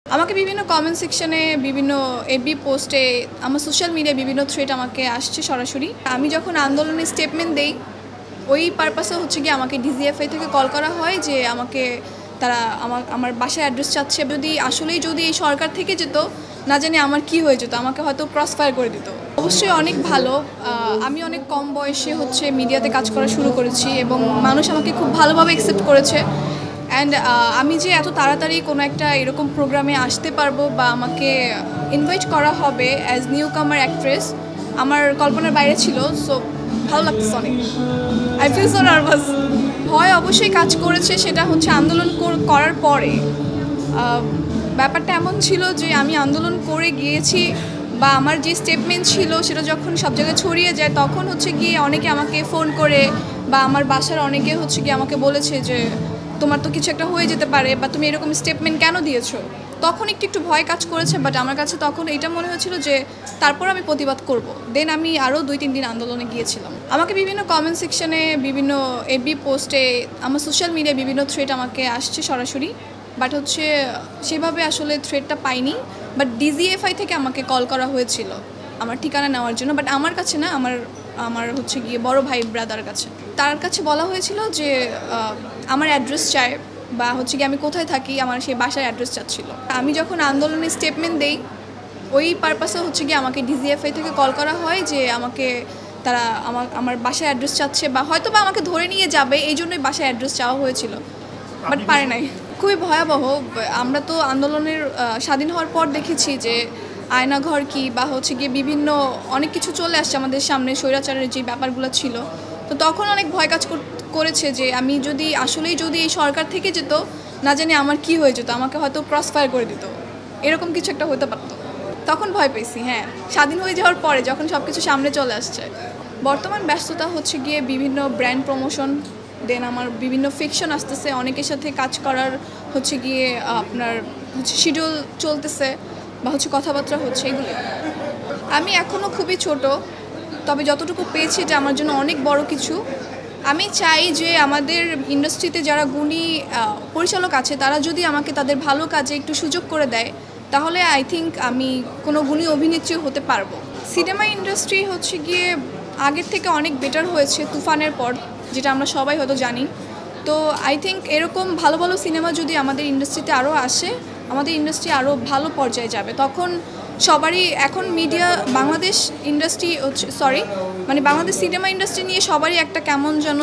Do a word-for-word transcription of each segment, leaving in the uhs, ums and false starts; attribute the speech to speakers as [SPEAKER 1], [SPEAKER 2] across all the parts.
[SPEAKER 1] আমাকে বিভিন্ন কমেন্ট সেকশনে বিভিন্ন এফবি পোস্টে আমার সোশ্যাল মিডিয়ায় বিভিন্ন থ্রেড আমাকে আসছে সরাসরি। আমি যখন আন্দোলনের স্টেটমেন্ট দেই ওই পারপাসে হচ্ছে গিয়ে আমাকে ডিজিএফআই থেকে কল করা হয় যে আমাকে তারা আমার আমার বাসার অ্যাড্রেস চাচ্ছে। যদি আসলেই যদি এই সরকার থেকে যেত না জানি আমার কি হয়ে যেত, আমাকে হয়তো ক্রস ফায়ার করে দিত। অবশ্যই অনেক ভালো। আমি অনেক কম বয়সে হচ্ছে মিডিয়াতে কাজ করা শুরু করেছি এবং মানুষ আমাকে খুব ভালোভাবে অ্যাকসেপ্ট করেছে। অ্যান্ড আমি যে এত তাড়াতাড়ি কোনো একটা এরকম প্রোগ্রামে আসতে পারবো বা আমাকে ইনভাইট করা হবে অ্যাজ নিউ কামার অ্যাক্ট্রেস, আমার কল্পনার বাইরে ছিল। সো ভালো লাগতেছে অনেক। I feel so nervous. ভয় অবশ্যই কাজ করেছে, সেটা হচ্ছে আন্দোলন করার পরে। ব্যাপারটা এমন ছিল যে আমি আন্দোলন করে গিয়েছি বা আমার যে স্টেটমেন্ট ছিল সেটা যখন সব জায়গায় ছড়িয়ে যায় তখন হচ্ছে গিয়ে অনেকে আমাকে ফোন করে বা আমার বাসার অনেকে হচ্ছে গিয়ে আমাকে বলেছে যে তোমার তো কিছু একটা হয়ে যেতে পারে বা তুমি এরকম স্টেটমেন্ট কেন দিয়েছো। তখন একটু একটু ভয় কাজ করেছে, বাট আমার কাছে তখন এটা মনে হয়েছিল যে তারপর আমি প্রতিবাদ করব। দেন আমি আরও দুই তিন দিন আন্দোলনে গিয়েছিলাম। আমাকে বিভিন্ন কমেন্ট সেকশনে বিভিন্ন এফবি পোস্টে আমার সোশ্যাল মিডিয়ায় বিভিন্ন থ্রেড আমাকে আসছে সরাসরি, বাট হচ্ছে সেভাবে আসলে থ্রেডটা পাইনি। বাট ডিজিএফআই থেকে আমাকে কল করা হয়েছিল আমার ঠিকানা নেওয়ার জন্য, বাট আমার কাছে না, আমার আমার হচ্ছে গিয়ে বড় ভাই ব্রাদার কাছে। তার কাছে বলা হয়েছিল যে আমার অ্যাড্রেস চায় বা হচ্ছে গিয়ে আমি কোথায় থাকি আমার সেই বাসার অ্যাড্রেস চাচ্ছিল। আমি যখন আন্দোলনের স্টেটমেন্ট দেই ওই পারপাসে হচ্ছে গিয়ে আমাকে ডিজিএফআই থেকে কল করা হয় যে আমাকে তারা আমার আমার বাসার অ্যাড্রেস চাচ্ছে বা হয়তো বা আমাকে ধরে নিয়ে যাবে, এই জন্যই বাসার অ্যাড্রেস চাওয়া হয়েছিল, বাট পারে নাই। খুবই ভয়াবহ। আমরা তো আন্দোলনের স্বাধীন হওয়ার পর দেখেছি যে আয়নাঘর কি বা হচ্ছে গিয়ে বিভিন্ন অনেক কিছু চলে আসছে আমাদের সামনে, স্বৈরাচারের যে ব্যাপারগুলো ছিল। তো তখন অনেক ভয় কাজ করেছে যে আমি যদি আসলেই যদি এই সরকার থেকে যেত না জানি আমার কি হয়ে যেত, আমাকে হয়তো ক্রস ফায়ার করে দিত, এরকম কিছু একটা হতে পারতো। তখন ভয় পেয়েছি। হ্যাঁ, স্বাধীন হয়ে যাওয়ার পরে যখন সব কিছু সামনে চলে আসছে। বর্তমান ব্যস্ততা হচ্ছে গিয়ে বিভিন্ন ব্র্যান্ড প্রমোশন, দেন আমার বিভিন্ন ফিকশন আসতেছে, অনেকের সাথে কাজ করার হচ্ছে গিয়ে আপনার হচ্ছে শিডিউল চলতেছে বা হচ্ছে কথাবার্তা হচ্ছে, এগুলো। আমি এখনও খুবই ছোট, তবে যতটুকু পেয়েছি এটা আমার জন্য অনেক বড় কিছু। আমি চাই যে আমাদের ইন্ডাস্ট্রিতে যারা গুণী পরিচালক আছে তারা যদি আমাকে তাদের ভালো কাজে একটু সুযোগ করে দেয় তাহলে আই থিঙ্ক আমি কোনো গুণী অভিনেত্রী হতে পারবো। সিনেমা ইন্ডাস্ট্রি হচ্ছে গিয়ে আগের থেকে অনেক বেটার হয়েছে তুফানের পর, যেটা আমরা সবাই হয়তো জানি। তো আই থিঙ্ক এরকম ভালো ভালো সিনেমা যদি আমাদের ইন্ডাস্ট্রিতে আরও আসে, আমাদের ইন্ডাস্ট্রি আরও ভালো পর্যায়ে যাবে। তখন সবারই এখন মিডিয়া বাংলাদেশ ইন্ডাস্ট্রি হচ্ছে সরি মানে বাংলাদেশ সিনেমা ইন্ডাস্ট্রি নিয়ে সবারই একটা কেমন যেন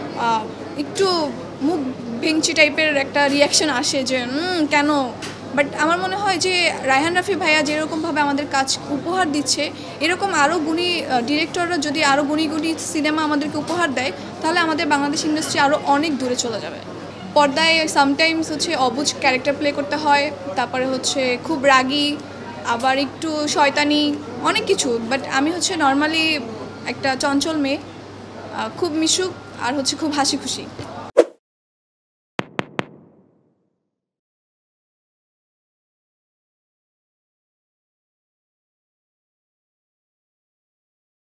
[SPEAKER 1] একটু মুখ ভেঙচি টাইপের একটা রিয়াকশন আসে যে কেন। বাট আমার মনে হয় যে রায়হান রাফি ভাইয়া যেরকমভাবে আমাদের কাজ উপহার দিচ্ছে, এরকম আরও গুণী ডিরেক্টররা যদি আরও গুণী গুণী সিনেমা আমাদেরকে উপহার দেয় তাহলে আমাদের বাংলাদেশ ইন্ডাস্ট্রি আরও অনেক দূরে চলে যাবে। পর্দায় সামটাইমস হচ্ছে অবুঝ ক্যারেক্টার প্লে করতে হয়, তারপরে হচ্ছে খুব রাগী, আবার একটু শয়তানি, অনেক কিছু। বাট আমি হচ্ছে নর্মালি একটা চঞ্চল মেয়ে, খুব মিশুক আর হচ্ছে খুব হাসি খুশি।